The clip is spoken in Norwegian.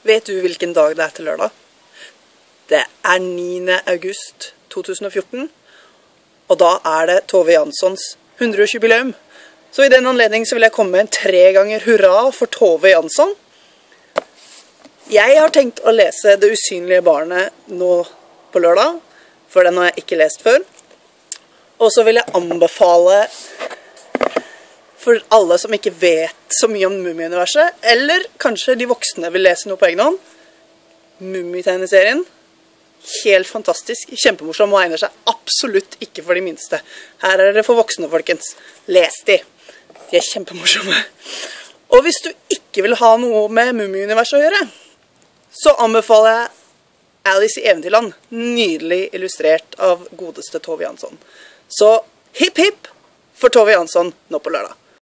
Vet du hvilken dag det til lørdag? Det 9. august 2014, og da det Tove Janssons 100-årsjubileum. Så i den anledning så vil jeg komme med en 3 ganger hurra for Tove Jansson. Jeg har tenkt å lese Det usynlige barnet nå på lørdag, for den har jeg ikke lest før. Og så vil jeg anbefale for alle som ikke vet så mye om Mummi-universet, eller kanskje de voksne vil lese noe på egen hånd. Mummi-tegneserien. Helt fantastisk, kjempemorsom og egner seg absolutt ikke for de minste. Her det for voksne, folkens. Les de. De kjempemorsomme. Og hvis du ikke vil ha noe med Mummi-universet å gjøre, så anbefaler jeg Alice i Eventyrland. Nydelig illustrert av godeste Tove Jansson. Så hipp hipp for Tove Jansson nå på lørdag.